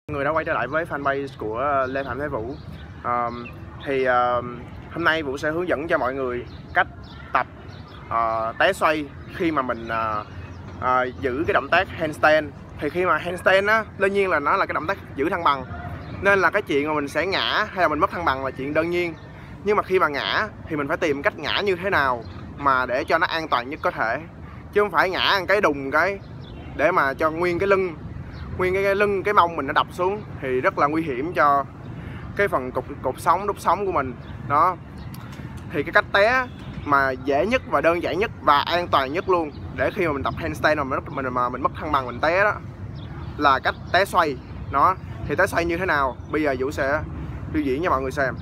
Người đã quay trở lại với fanpage của Lê Phạm Thái Vũ. Hôm nay Vũ sẽ hướng dẫn cho mọi người cách tập té xoay khi mà mình giữ cái động tác handstand. Thì khi mà handstand á, đương nhiên là nó là cái động tác giữ thăng bằng, nên là cái chuyện mà mình sẽ ngã hay là mình mất thăng bằng là chuyện đương nhiên. Nhưng mà khi mà ngã thì mình phải tìm cách ngã như thế nào mà để cho nó an toàn nhất có thể, chứ không phải ngã một cái đùng cái để mà cho nguyên cái lưng, cái mông mình nó đập xuống thì rất là nguy hiểm cho cái phần cột sống, đốt sống của mình. Đó thì cái cách té mà dễ nhất và đơn giản nhất và an toàn nhất luôn để khi mà mình tập handstand mà mình mất thăng bằng mình té đó là cách té xoay. Nó thì té xoay như thế nào bây giờ Vũ sẽ biểu diễn cho mọi người xem.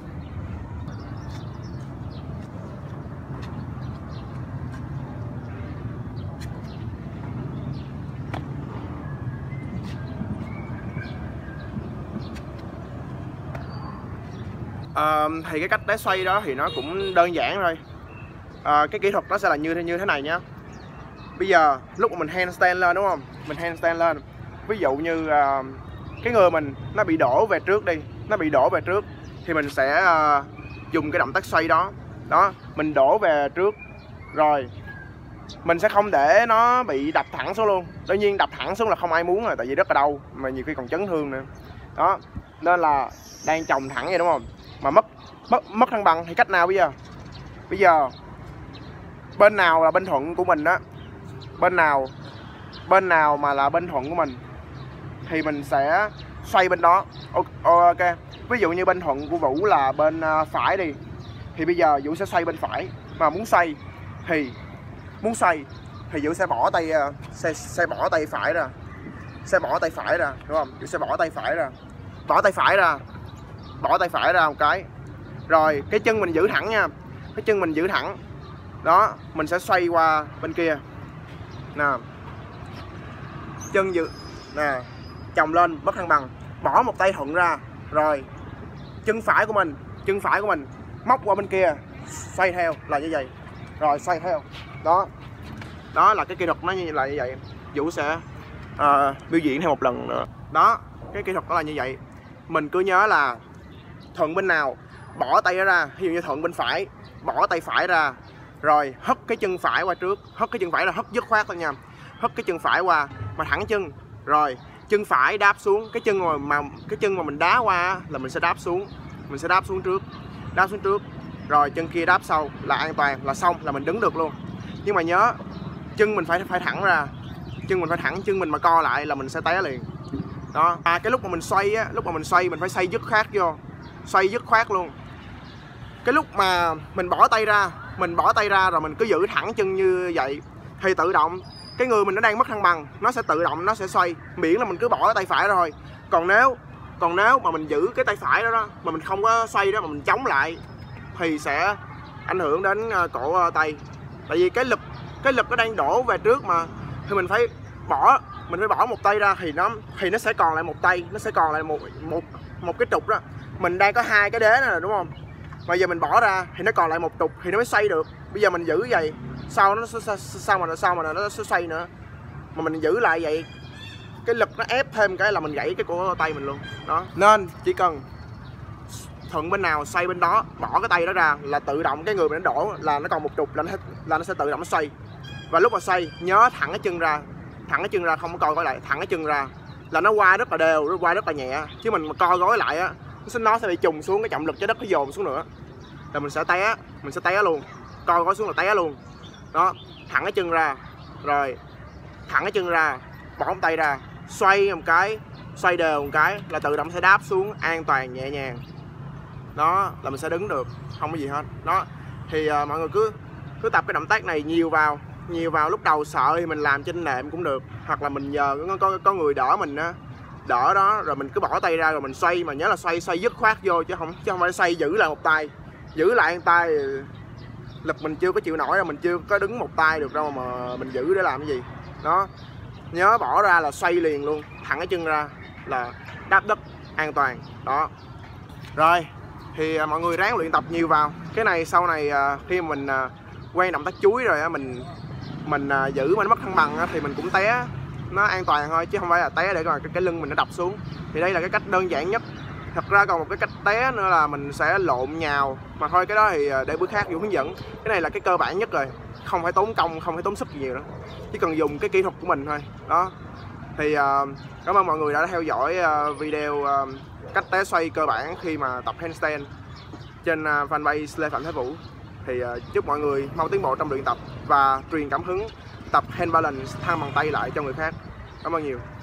Thì cái cách té xoay đó thì nó cũng đơn giản thôi. Cái kỹ thuật nó sẽ là như thế này nhé. Bây giờ lúc mà mình handstand lên, đúng không, mình handstand lên, ví dụ như cái người mình nó bị đổ về trước đi, thì mình sẽ dùng cái động tác xoay đó. Mình đổ về trước rồi mình sẽ không để nó bị đập thẳng xuống luôn. Đương nhiên đập thẳng xuống là không ai muốn rồi, tại vì rất là đau mà nhiều khi còn chấn thương nữa. Đó nên là đang chồng thẳng vậy, đúng không, mà mất thăng bằng thì cách nào bây giờ? Bây giờ bên nào là bên thuận của mình đó, bên nào mà là bên thuận của mình thì mình sẽ xoay bên đó. Ok, ví dụ như bên thuận của Vũ là bên phải đi, thì bây giờ Vũ sẽ xoay bên phải. Mà muốn xoay thì Vũ sẽ bỏ tay bỏ tay phải ra, đúng không? Vũ sẽ bỏ tay phải ra một cái, rồi cái chân mình giữ thẳng nha, đó, mình sẽ xoay qua bên kia nè, chân giữ nè, chồng lên mất thăng bằng, bỏ một tay thuận ra, rồi chân phải của mình móc qua bên kia, xoay theo là như vậy, rồi xoay theo. Đó là cái kỹ thuật nó như vậy. Vũ sẽ biểu diễn thêm một lần nữa. Đó, cái kỹ thuật đó là như vậy. Mình cứ nhớ là thuận bên nào bỏ tay ra, ví dụ như thuận bên phải bỏ tay phải ra, rồi hất cái chân phải qua trước, hất dứt khoát thôi nha, hất cái chân phải qua mà thẳng chân, rồi chân phải đáp xuống, cái chân mà mình đá qua là mình sẽ đáp xuống trước, rồi chân kia đáp sau là an toàn, là xong, là mình đứng được luôn. Nhưng mà nhớ chân mình phải thẳng ra, chân mình mà co lại là mình sẽ té liền. Đó, cái lúc mà mình xoay á, mình phải xoay dứt khoát luôn. Cái lúc mà mình bỏ tay ra rồi mình cứ giữ thẳng chân như vậy thì tự động cái người mình nó đang mất thăng bằng, nó sẽ tự động nó sẽ xoay, miễn là mình cứ bỏ cái tay phải ra thôi. Còn nếu mà mình giữ cái tay phải đó mà mình không có xoay đó, mà mình chống lại thì sẽ ảnh hưởng đến cổ tay. Tại vì cái lực nó đang đổ về trước mà, thì mình phải bỏ một tay ra thì nó sẽ còn lại một tay, nó sẽ còn lại một cái trục đó. Mình đang có hai cái đế này rồi, đúng không? Bây giờ mình bỏ ra thì nó còn lại một trục thì nó mới xoay được. Bây giờ mình giữ vậy, sao mà nó sẽ xoay nữa. Mà mình giữ lại vậy, cái lực nó ép thêm cái là mình gãy cái cổ tay mình luôn. Đó, nên chỉ cần thuận bên nào xoay bên đó, bỏ cái tay đó ra là tự động cái người mình nó đổ là nó còn một trục, là nó sẽ tự động nó xoay. Và lúc mà xoay nhớ thẳng cái chân ra, không có co gối lại, thẳng cái chân ra là nó qua rất là đều, qua rất là nhẹ. Chứ mình mà co gối lại á, nó sẽ bị trùng xuống, cái trọng lực trái đất nó dồn xuống nữa là mình sẽ té luôn. Co gối xuống là té luôn. Đó, thẳng cái chân ra, rồi thẳng cái chân ra, bỏ một tay ra, xoay một cái, xoay đều một cái là tự động sẽ đáp xuống an toàn nhẹ nhàng. Đó là mình sẽ đứng được, không có gì hết. Đó thì mọi người cứ tập cái động tác này nhiều vào. Lúc đầu sợ thì mình làm trên nệm cũng được, hoặc là mình nhờ có người đỡ mình á, đỡ đó, rồi mình cứ bỏ tay ra rồi mình xoay, mà nhớ là xoay dứt khoát vô, chứ không phải xoay giữ lại một tay. Giữ lại một tay lực mình chưa có chịu nổi đâu, mình chưa có đứng một tay được đâu mà mình giữ để làm cái gì. Đó, nhớ bỏ ra là xoay liền luôn, thẳng cái chân ra là đáp đất an toàn. Đó, rồi thì mọi người ráng luyện tập nhiều vào cái này. Sau này khi mình quen động tác chuối rồi á, mình giữ mà nó mất thăng bằng á, thì mình cũng té nó an toàn thôi, chứ không phải là té để rồi cái lưng mình nó đập xuống. Thì đây là cái cách đơn giản nhất. Thật ra còn một cái cách té nữa là mình sẽ lộn nhào, mà thôi cái đó thì để bữa khác Vũ hướng dẫn. Cái này là cái cơ bản nhất rồi, không phải tốn công, không phải tốn sức gì nhiều nữa, chỉ cần dùng cái kỹ thuật của mình thôi. Đó thì cảm ơn mọi người đã theo dõi video cách té xoay cơ bản khi mà tập handstand trên fanpage Lê Phạm Thái Vũ. Thì chúc mọi người mau tiến bộ trong luyện tập và truyền cảm hứng tập hand balance, thăng bằng tay lại cho người khác. Cảm ơn nhiều.